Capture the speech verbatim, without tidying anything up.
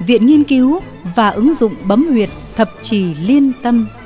Viện Nghiên cứu và ứng dụng bấm huyệt thập trì liên tâm.